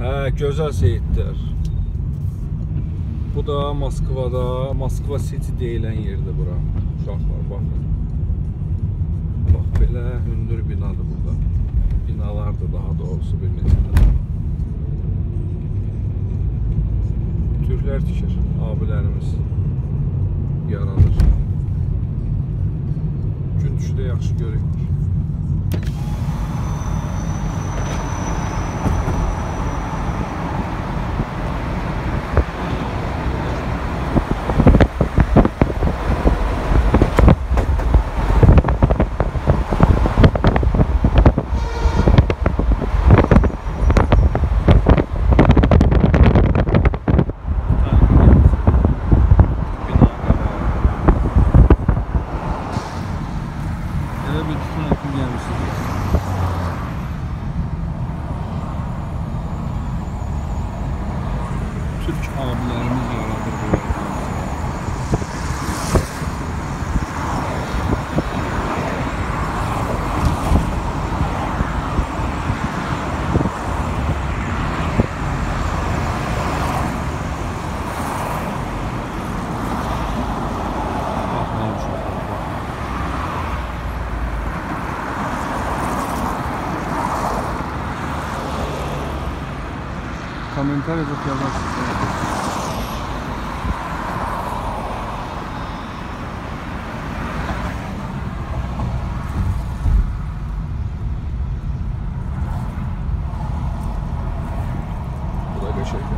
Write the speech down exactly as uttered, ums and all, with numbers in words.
Hə, gözəl seyidlər. Bu da Moskvada, Moskva City deyilən yerdir bura. Uşaqlar, baxın. Bax, belə hündür binadır burada. Binalardır daha doğrusu bir neçə də. Türklər tikir, abilərimiz yaradır. Gün düşüdə yaxşı görürük. Türk abilərimiz yaradır bu yerdə. Komentariyada yazarsınız. Bu da geçerli.